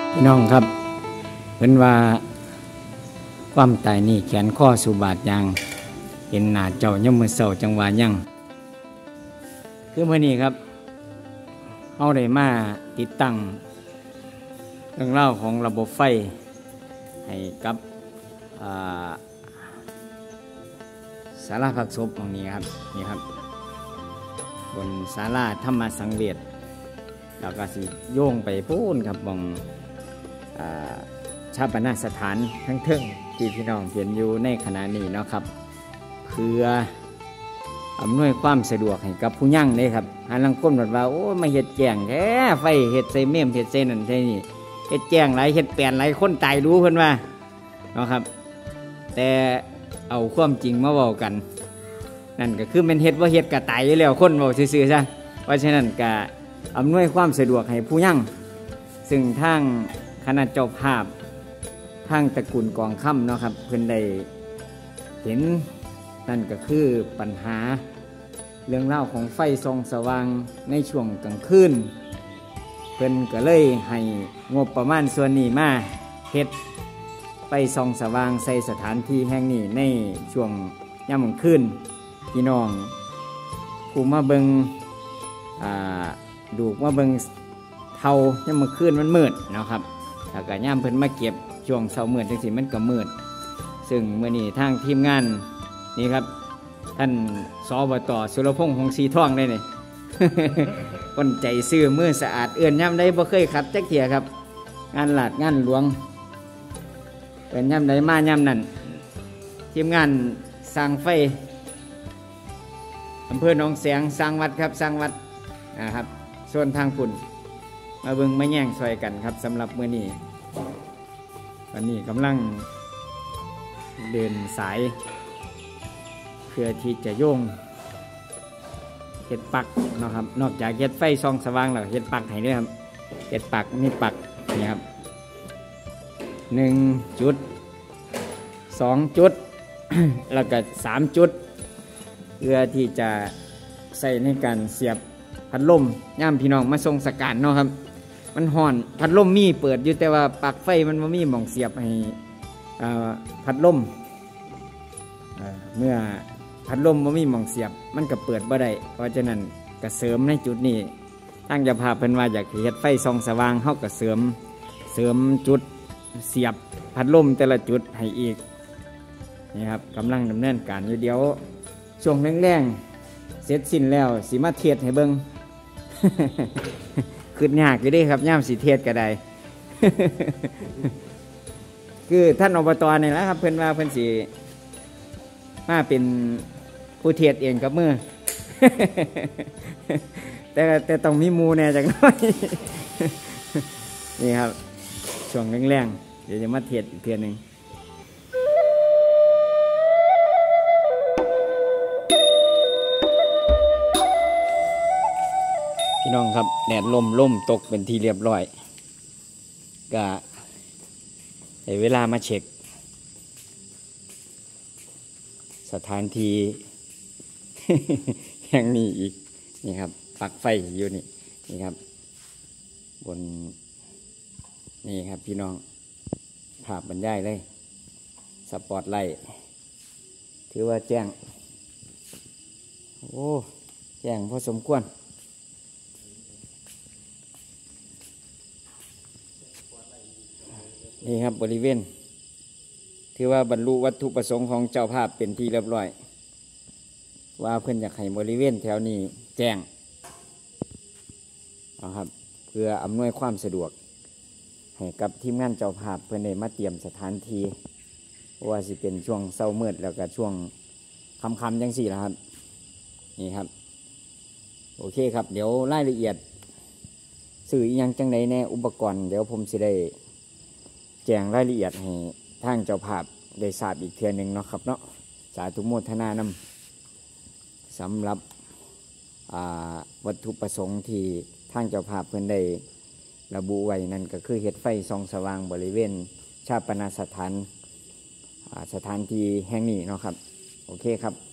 พี่น้องครับเพิ่นว่าความตายนี่แขนข้อสู่บาดยางเห็นหน้าเจ้ายามมื้อเช้าจังว่ายังคือมื้อนี้ครับเฮาได้มาติดตั้งเรื่องราวของระบบไฟให้กับศาลาพักศพตรงนี้ครับนี่ครับบนศาลาธรรมสังเวชแล้วก็สิโยงไปพูนครับมองชาปนสถานทั้งเทิงที่พี่น้องเห็นอยู่ในขณะนี้เนาะครับเพื่ออำนวยความสะดวกให้กับผู้ยั่งเลยครับหาลังก้นแบบว่าโอ้มาเห็ดแจ้งแท้ไฟเห็ดใส่เม่มเห็ดใส่นั่นใส่นี่เห็ดแจ้งหลายเห็ดแปลนหลายคนตายรู้เพิ่นว่าเนาะครับแต่เอาความจริงมาเว้ากันนั่นก็คือมันเห็ดว่าเห็ดกะตายอยู่แล้วคนเว้าซื่อๆซะเพราะฉะนั้นก็อำนวยความสะดวกให้ผู้ยั่งซึ่งทางคณะเจ้าภาพทางตระกูลกองค่ำเนาะครับเพิ่นได้เห็นนั่นก็คือปัญหาเรื่องเล่าของไฟส่องสว่างในช่วงกลางคืนเพิ่นก็เลยให้งบประมาณส่วนนี้มาเฮ็ดไฟส่องสว่างใส่สถานที่แห่งนี้ในช่วงยามกลางคืนพี่น้องผู้มาเบิงดูมาเบิงเท่ายามกลางคืนมันมืดเนาะครับแล้วก็ย่ามเพิ่นมาเก็บช่วงเช้ามืดจังสิมันก็มืดซึ่งเมื่อนี้ทางทีมงานนี่ครับท่านสบต.สุรพงษ์หงส์สีทองได้เนี่ย คนใจซื่อมือสะอาดเอื้อนย่ำได้บ่เคยขัดจักเถียครับงานหลาดงานหลวงเป็นย่ำได้มาย่ำนั่นทีมงานสร้างไฟอำเภอหนองแสงสร้างวัดครับสร้างวัดนะครับส่วนทางฝุ่นมาเบิ่งมาแย่งซอยกันครับสำหรับมื้อนี้วันนี้กำลังเดินสายเพื่อที่จะโยงเห็ดปักนะครับนอกจากเห็ดไฟส่องสว่างแล้วเห็ดปักให้ด้วยครับเห็ดปักนี่ปักนี่ครับ1 จุด2 จุด แล้วก็3 จุดเพื่อที่จะใส่ในการเสียบพัดลมย่ามพี่น้องมาทรงสกัดเนาะครับมันห่อนพัดลมมีเปิดอยู่แต่ว่าปลั๊กไฟมันไม่มีหม่องเสียบให้พัดลมเมื่อพัดลมไม่มีหม่องเสียบมันก็เปิดบ่ได้เพราะฉะนั้นก็เสริมในจุดนี้ตั้งจะพาเพิ่นว่าอยากเฮ็ดไฟส่องสว่างเฮาก็เสริมจุดเสียบพัดลมแต่ละจุดให้อีกนี่ครับกำลังดำเนินการอยู่เดี๋ยวช่วงแรงๆเสร็จสิ้นแล้วสิมาเทศให้เบิ่ง คือยากอยู่เด้ครับย่ามสิเทศก็ได้ คือท่านอบต.นี่แหละครับเพิ่นว่าเพิ่นสิมาเป็นผู้เทศเองกับมือ แต่ต้องมีมูแน่จังน้อย นี่ครับช่วงแรงๆเดี๋ยวจะมาเทศอีกเทื่อนึงพี่น้องครับแดดล่มตกเป็นที่เรียบร้อยก็ให้เวลามาเช็คสถานที่ แห่งนี้อีกนี่ครับปลั๊กไฟอยู่นี่ครับบนนี่ครับพี่น้องภาพบรรยายเลยสปอตไลท์ถือว่าแจ้งโอ้แจ้งพอสมควรนี่ครับบริเวณถือว่าบรรลุวัตถุประสงค์ของเจ้าภาพเป็นที่เรียบร้อยว่าเพื่อนอยากให้บริเวณแถวนี้แจ้งนะครับเพื่ออำนวยความสะดวกให้กับทีมงานเจ้าภาพเพื่อนได้มาเตรียมสถานที่ว่าสิเป็นช่วงเช้ามืดแล้วก็ช่วงค่ำๆจังสี่แล้วครับนี่ครับโอเคครับเดี๋ยวรายละเอียดสื่ออีกอย่างจังใดแน่อุปกรณ์เดี๋ยวผมสิได้แจ้งรายละเอียดให้ทางเจ้าภาพได้ทราบอีกเทื่อนึงเนาะครับเนาะสาธุโมทนานำสำหรับวัตถุประสงค์ที่ทางเจ้าภาพเพิ่นได้ระบุไว้นั่นก็คือเฮ็ดไฟส่องสว่างบริเวณชาปนสถานที่แห่งนี้เนาะครับโอเคครับ